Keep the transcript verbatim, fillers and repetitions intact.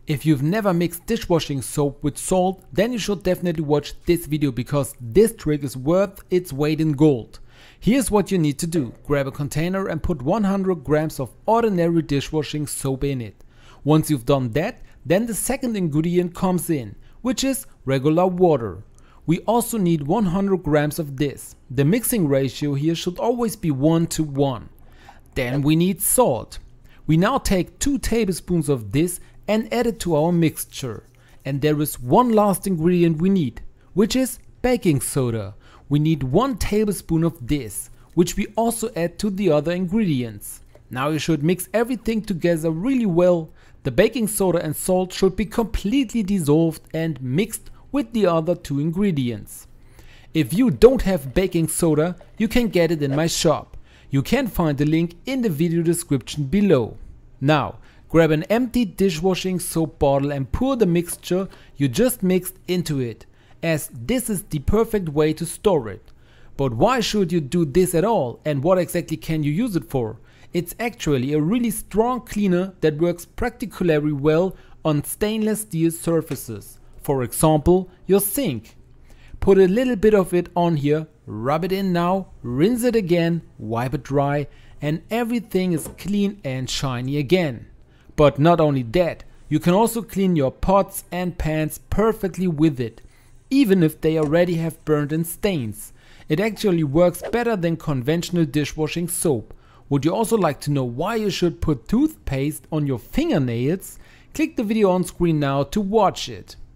If you've never mixed dishwashing soap with salt, then you should definitely watch this video because this trick is worth its weight in gold. Here's what you need to do. Grab a container and put one hundred grams of ordinary dishwashing soap in it. Once you've done that, then the second ingredient comes in, which is regular water. We also need one hundred grams of this. The mixing ratio here should always be one to one. Then we need salt. We now take two tablespoons of this and add it to our mixture. And there is one last ingredient we need, which is baking soda. We need one tablespoon of this, which we also add to the other ingredients. Now you should mix everything together really well. The baking soda and salt should be completely dissolved and mixed with the other two ingredients. If you don't have baking soda, you can get it in my shop. You can find the link in the video description below. Now, grab an empty dishwashing soap bottle and pour the mixture you just mixed into it, as this is the perfect way to store it. But why should you do this at all, and what exactly can you use it for? It's actually a really strong cleaner that works particularly well on stainless steel surfaces. For example, your sink. Put a little bit of it on here, rub it in now, rinse it again, wipe it dry, and everything is clean and shiny again. But not only that, you can also clean your pots and pans perfectly with it, even if they already have burnt in stains. It actually works better than conventional dishwashing soap. Would you also like to know why you should put toothpaste on your fingernails? Click the video on screen now to watch it.